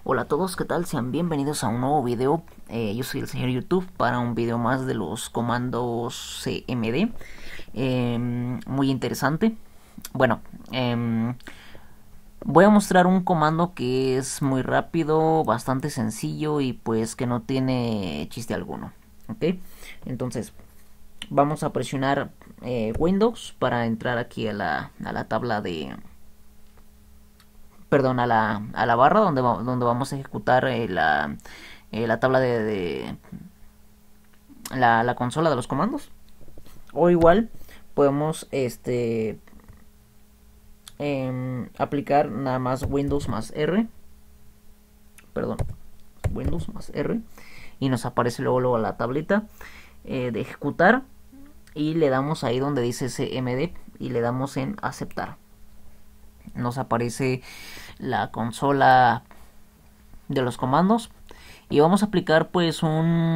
Hola a todos, ¿qué tal? Sean bienvenidos a un nuevo video. Yo soy el señor YouTube para un video más de los comandos CMD. Muy interesante. Bueno, voy a mostrar un comando que es muy rápido, bastante sencillo y pues que no tiene chiste alguno. ¿Ok? Entonces, vamos a presionar Windows para entrar aquí a la tabla de... Perdón, a la barra donde vamos a ejecutar la tabla de la consola de los comandos. O igual podemos aplicar nada más Windows más R. Perdón, Windows más R. Y nos aparece luego la tableta de ejecutar. Y le damos ahí donde dice CMD y le damos en aceptar. Nos aparece la consola de los comandos y vamos a aplicar pues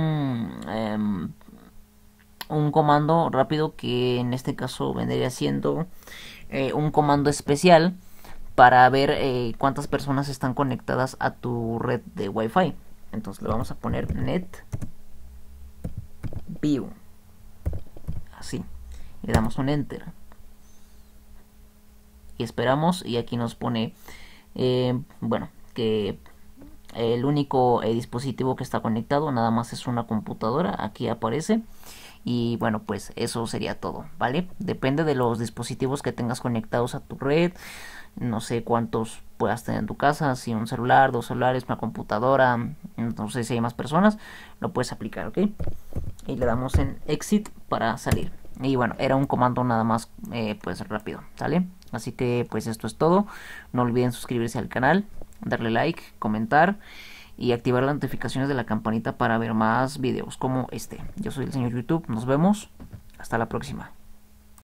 un comando rápido que en este caso vendría siendo un comando especial para ver cuántas personas están conectadas a tu red de Wi-Fi. Entonces le vamos a poner net view, así, le damos un enter y esperamos, y aquí nos pone bueno, que el único dispositivo que está conectado nada más es una computadora, aquí aparece. Y bueno, pues eso sería todo, ¿vale? Depende de los dispositivos que tengas conectados a tu red. No sé cuántos puedas tener en tu casa, si un celular, dos celulares, una computadora, no sé si hay más personas, lo puedes aplicar, ¿ok? Y le damos en exit para salir. Y bueno, era un comando nada más pues rápido, ¿sale? Así que pues esto es todo. No olviden suscribirse al canal, darle like, comentar y activar las notificaciones de la campanita para ver más videos como este. Yo soy el señor YouTube, nos vemos, hasta la próxima.